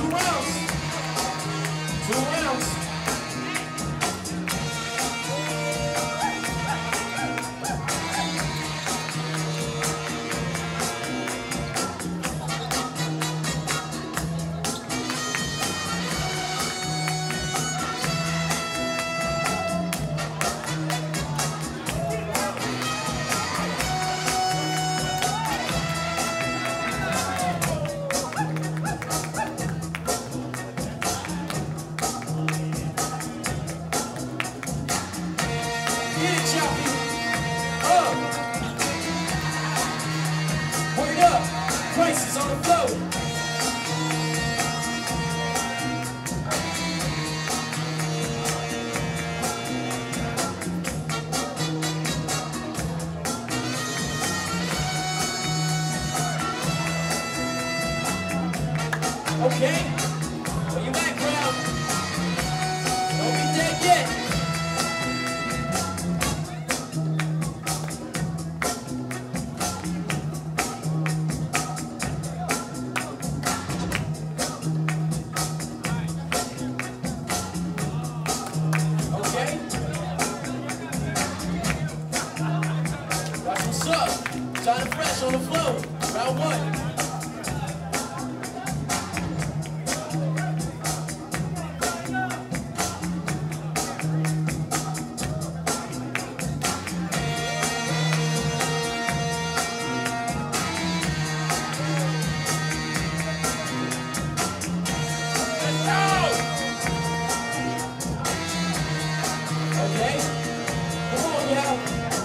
2 rounds. 2 rounds. Prices on the floor. Okay, where you at, crowd? Don't be dead yet. What's up? Johnny Fresh on the floor. Round 1. Let's go! Okay. Come on, y'all.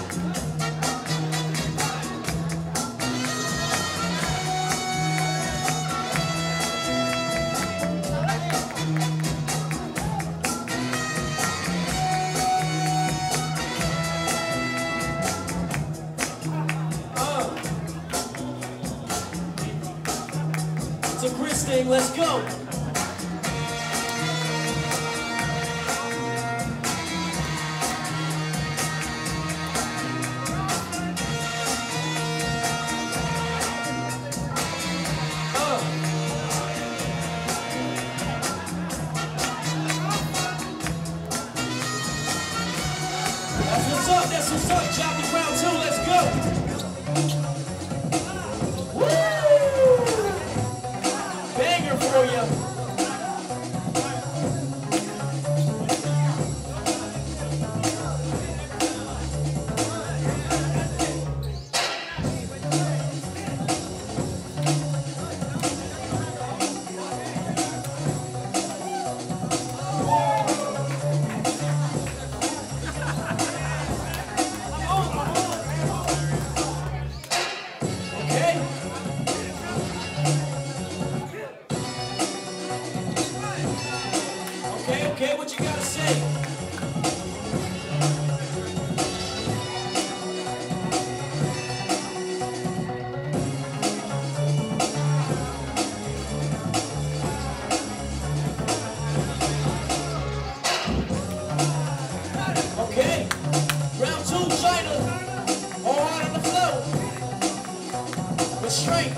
It's a Chris thing, let's go. That's what's up, Jockey round 2, let's go. Banger for you. Okay, what you gotta say? Okay, round 2, China. All out on the floor. With strength.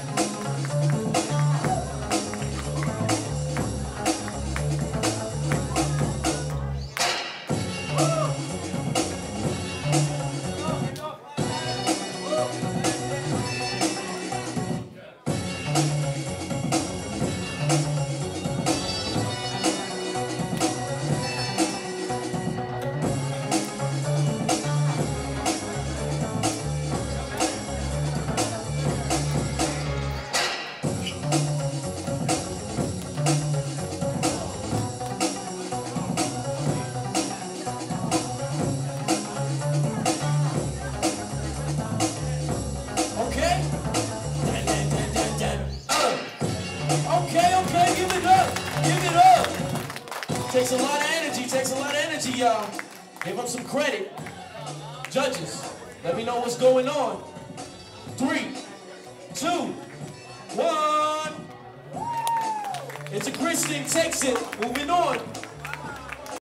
Okay, give it up. Give it up. Takes a lot of energy, y'all. Give them some credit. Judges, let me know what's going on. 3, 2, 1. It's a Chris thing, takes it. Moving on.